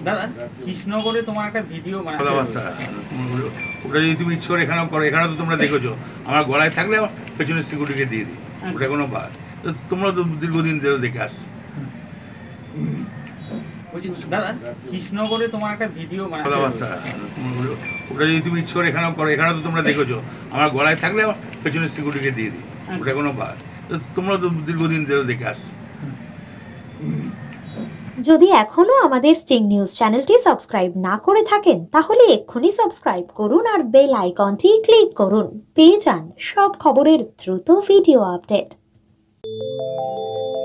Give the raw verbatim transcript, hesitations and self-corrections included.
দাদা কৃষ্ণগরে তোমার একটা ভিডিও বানাচ্ছো বাচ্চা ওটা যদি তুমি ইচ্ছে করে এখানেও করো, এখানে তো তোমরা দেখেছো আমার গলায় থাকলে আমার পেছনে সিকিউরিটিকে দিয়ে দিই, ওটা কোনো বা তোমরা তো দীর্ঘদিন ধরে দেখে আস। বলছি দাদা কৃষ্ণগরে তোমার একটা ভিডিও বানাচ্ছো বাচ্চা ওটা যদি তুমি ইচ্ছে করে এখানেও করো, এখানে তো তোমরা দেখেছো আমার গলায় থাকলে আমার পেছনে সিকিউরিটিকে দিয়ে দিই, ওটা কোনো বা তোমরা তো দীর্ঘদিন ধরে দেখে আস। যদি এখনো আমাদের স্টিং নিউজ চ্যানেলটি সাবস্ক্রাইব না করে থাকেন তাহলে এক্ষুনি সাবস্ক্রাইব করুন আর বেল আইকনটি ক্লিক করুন, পেয়ে যান সব খবরের দ্রুত ভিডিও আপডেট।